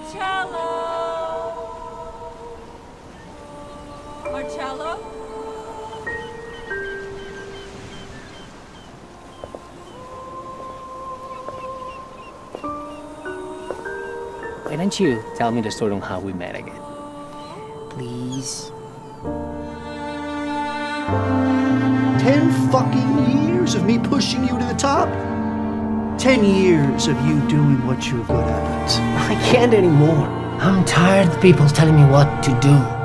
Marcello! Marcello? Why don't you tell me the story on how we met again? Please? 10 fucking years of me pushing you to the top. 10 years of you doing what you're good at. I can't anymore. I'm tired of people telling me what to do.